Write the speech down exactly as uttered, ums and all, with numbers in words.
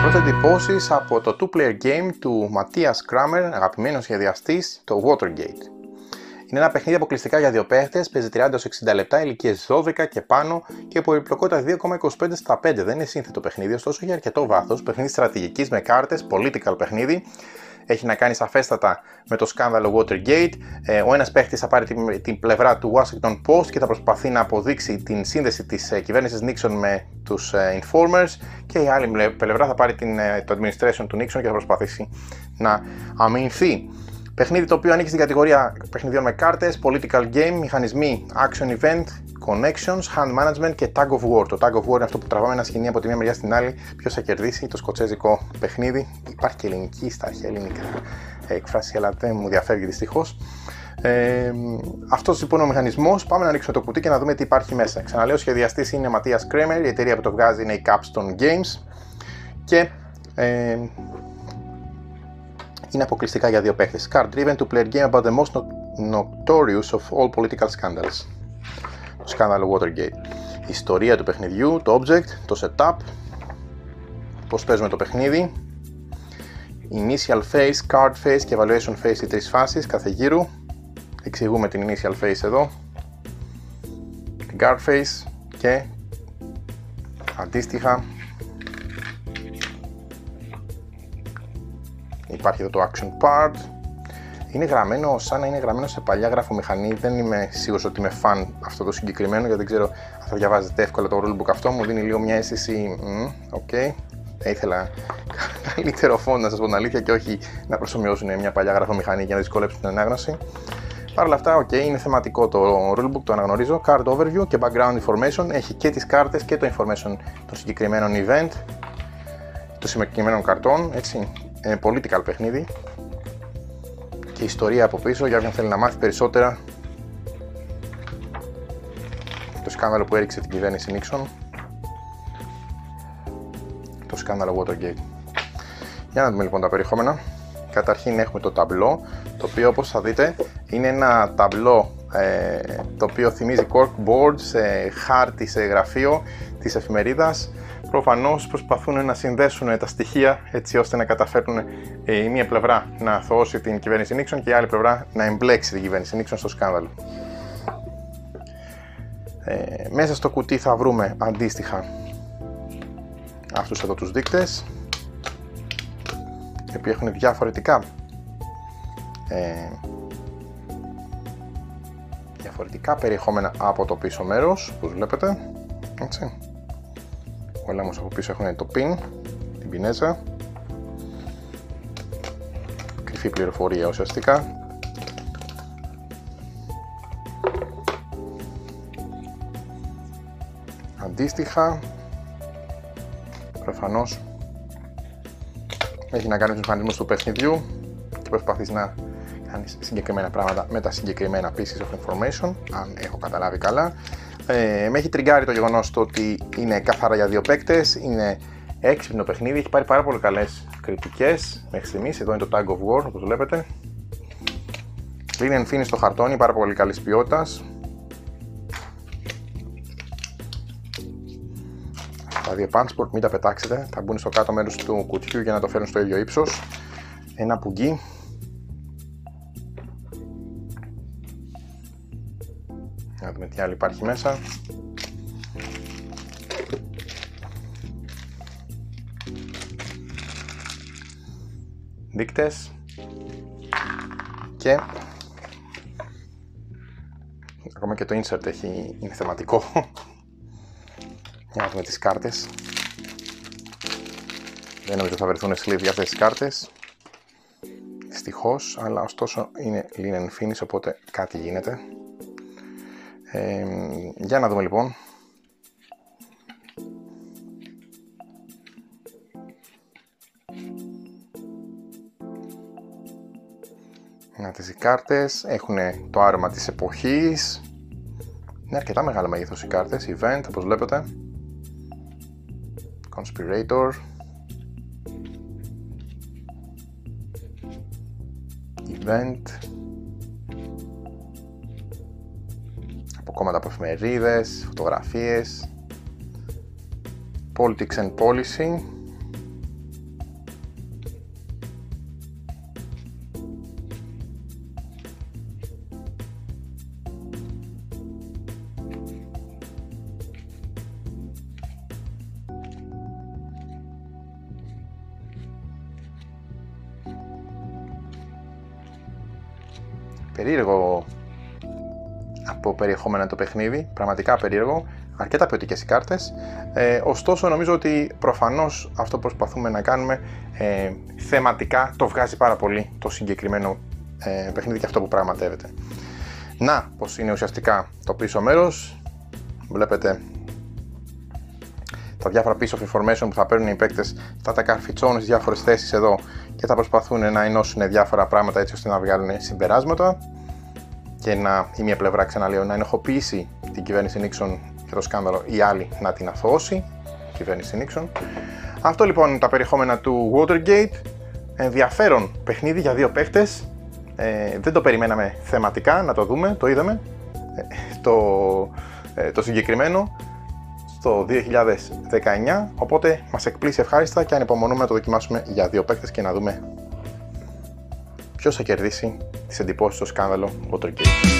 Πρώτες εντυπώσεις από το two-player game του Ματίας Κράμερ, αγαπημένος σχεδιαστής, το Watergate. Είναι ένα παιχνίδι αποκλειστικά για δύο παίχτες, παίζει τριάντα έως εξήντα λεπτά, ηλικίες δώδεκα και πάνω και πολυπλοκότητα δύο κόμμα είκοσι πέντε στα πέντε. Δεν είναι σύνθετο παιχνίδι, ωστόσο έχει αρκετό βάθος. Παιχνίδι στρατηγικής με κάρτες, political παιχνίδι. Έχει να κάνει σαφέστατα με το σκάνδαλο Watergate. Ο ένας παίχτης θα πάρει την, την πλευρά του Washington Post και θα προσπαθεί να αποδείξει την σύνδεση της κυβέρνησης Nixon με τους informers, και η άλλη πλευρά θα πάρει την, το administration του Nixon και θα προσπαθήσει να αμυνθεί. Παιχνίδι το οποίο ανήκει στην κατηγορία παιχνιδιών με κάρτες, political game, μηχανισμοί, action event, connections, hand management και tag of war. Το tag of war είναι αυτό που τραβάμε ένα σκηνή από τη μία μεριά στην άλλη, ποιος θα κερδίσει, το σκοτσέζικο παιχνίδι. Υπάρχει και ελληνική στα αρχαία ελληνικά έκφραση, αλλά δεν μου διαφεύγει δυστυχώς. Ε, αυτός λοιπόν ο μηχανισμός. Πάμε να ανοίξουμε το κουτί και να δούμε τι υπάρχει μέσα. Ξαναλέω, ο σχεδιαστής είναι Ματίας Κράμερ, η εταιρεία που το βγάζει είναι η Capstone Games και ε, είναι αποκλειστικά για δύο παίχτες. Card driven to player game about the most notorious of all political scandals. Το σκάνδαλο Watergate. Η ιστορία του παιχνιδιού, το object, το setup, πώς παίζουμε το παιχνίδι, initial phase, card phase και evaluation phase, οι τρεις φάσεις κάθε γύρου. Εξηγούμε την initial phase εδώ, την card phase και αντίστοιχα υπάρχει εδώ το action part. Είναι γραμμένο σαν να είναι γραμμένο σε παλιά γραφομηχανή. Δεν είμαι σίγουρος ότι είμαι fan αυτό το συγκεκριμένο, γιατί δεν ξέρω αν θα διαβάζετε εύκολα το rulebook αυτό. Μου δίνει λίγο μια αίσθηση, οκ, mm, okay. Θα ήθελα καλύτερο φόντ, να σας πω την αλήθεια, και όχι να προσομοιώσουν μια παλιά γραφομηχανή για να δυσκολέψουν την ανάγνωση. Παρ' όλα αυτά, οκ, okay, είναι θεματικό το rulebook, το αναγνωρίζω. Card overview και background information. Έχει και τις κάρτες και το information των συγκεκριμένων event, των συγκεκριμένων καρτών, έτσι. Είναι political παιχνίδι και ιστορία από πίσω για όποιον θέλει να μάθει περισσότερα. Το σκάνδαλο που έριξε την κυβέρνηση Nixon, το σκάνδαλο Watergate. Για να δούμε λοιπόν τα περιεχόμενα. Καταρχήν έχουμε το ταμπλό, το οποίο όπως θα δείτε είναι ένα ταμπλό ε, το οποίο θυμίζει corkboard σε χάρτη, σε γραφείο της εφημερίδας. Προφανώς προσπαθούν να συνδέσουν τα στοιχεία έτσι ώστε να καταφέρουν ε, η μία πλευρά να αθωώσει την κυβέρνηση Nixon και η άλλη πλευρά να εμπλέξει την κυβέρνηση Nixon στο σκάνδαλο. Ε, μέσα στο κουτί θα βρούμε αντίστοιχα αυτούς εδώ τους δείκτες, οι οποίοι έχουν διαφορετικά ε, διαφορετικά περιεχόμενα από το πίσω μέρος, όπως βλέπετε, έτσι. Όλα όμως από πίσω έχουν το pin, την πινέζα, κρυφή πληροφορία ουσιαστικά. Αντίστοιχα, προφανώς έχει να κάνει με τους μηχανισμούς του παιχνιδιού και προσπαθείς να κάνεις συγκεκριμένα πράγματα με τα συγκεκριμένα pieces of information, αν έχω καταλάβει καλά. Ε, με έχει τριγκάρει το γεγονός το ότι είναι καθαρά για δύο παίκτες, είναι έξυπνο παιχνίδι, έχει πάρει πάρα πολύ καλές κριτικές μέχρι στιγμής. Εδώ είναι το Tag of War, όπως βλέπετε. Linen finish στο χαρτόνι, πάρα πολύ καλής ποιότητας. Τα δύο punchboard, μην τα πετάξετε, θα μπουν στο κάτω μέρος του κουτιού για να το φέρουν στο ίδιο ύψος. Ένα πουγγί. Να δούμε τι άλλο υπάρχει μέσα. Δείκτες. Και ακόμα και το insert έχει, είναι θεματικό. Για να δούμε τις κάρτες. Δεν νομίζω θα βρεθούν sleeve για αυτές τις κάρτες, δυστυχώς, αλλά ωστόσο είναι linen finish, οπότε κάτι γίνεται. Ε, για να δούμε λοιπόν. Να τις οι κάρτες έχουν το άρωμα της εποχής. Είναι αρκετά μεγάλο μέγεθος οι κάρτες. Event, όπως βλέπετε. Conspirator. Event. Κόμματα από εφημερίδες, φωτογραφίες, Politics and Policy, περίεργο από περιεχόμενο το παιχνίδι, πραγματικά περίεργο, αρκετά ποιοτικές οι κάρτες, ε, ωστόσο νομίζω ότι προφανώς αυτό που προσπαθούμε να κάνουμε ε, θεματικά το βγάζει πάρα πολύ το συγκεκριμένο ε, παιχνίδι και αυτό που πραγματεύεται. Να, πως είναι ουσιαστικά το πίσω μέρος, βλέπετε τα διάφορα piece of information που θα παίρνουν οι παίκτες, θα τα καρφιτσώνουν στις διάφορες θέσεις εδώ και θα προσπαθούν να ενώσουν διάφορα πράγματα έτσι ώστε να βγάλουν συμπεράσματα και να, η μία πλευρά, ξαναλέω, να ενοχοποιήσει την κυβέρνηση Νίξον για το σκάνδαλο, η άλλη να την αθωώσει, η κυβέρνηση Νίξον. Αυτό λοιπόν είναι τα περιεχόμενα του Watergate. Ενδιαφέρον παιχνίδι για δύο παίκτες. Ε, δεν το περιμέναμε θεματικά να το δούμε, το είδαμε. Ε, το, ε, το συγκεκριμένο στο δύο χιλιάδες δεκαεννιά, οπότε μας εκπλήσει ευχάριστα και ανυπομονούμε να το δοκιμάσουμε για δύο παίκτες και να δούμε ποιος θα κερδίσει τις εντυπώσεις στο σκάνδαλο Watergate.